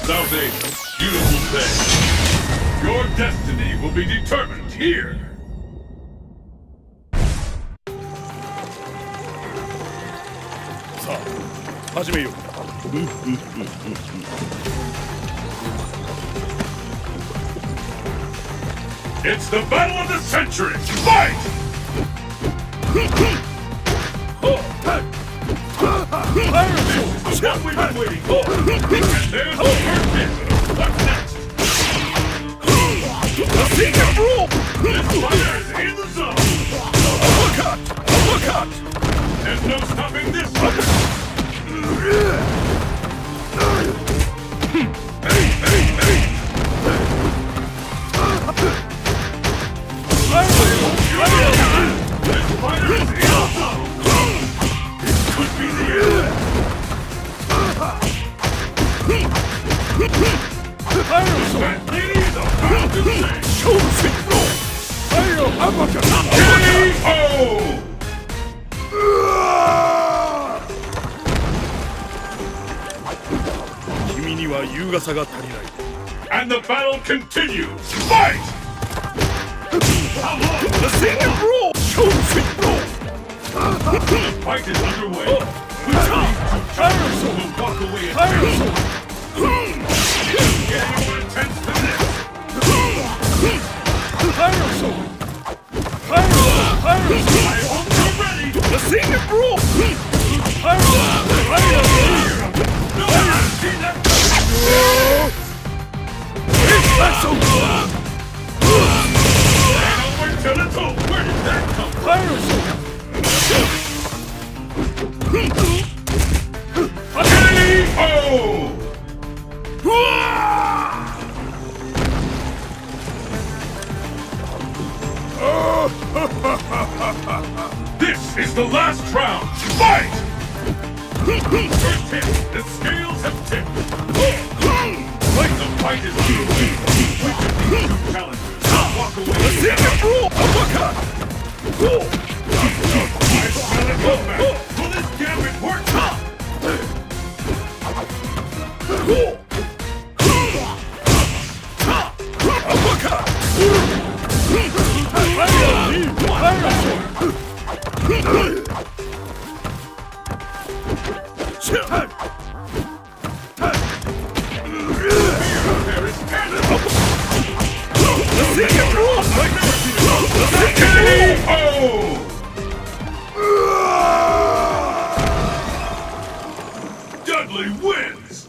South Asia, beautiful day. Your destiny will be determined here. It's the battle of the century! Fight! This is what we've been waiting for! And there's the first hit! What's next? The secret rule! This fighter is in the zone! Uppercut! Uppercut! There's no stopping this one! Hey, hey, hey! This fighter is in the zone! This could be the end! That lady is about to say! Chosen roll! Fire uppercut! KO! And the battle continues! Fight! How long? The second rule! Chosen roll! The fight is underway. Which means Tyroso will walk away at getting more intense than this. Tyroso! Tyroso! I hope you're ready! The second rule! Tyroso! No, I see that! That's so good! And over to the toe! Where did that come from? Tyroso! This is the last round! Fight! First hit, the scales have tipped. Like the fight is underway. Which of these two challengers will walk away? The second rule! Uppercut! I smell a comeback! Will this gambit work? Uppercut! Dudley wins!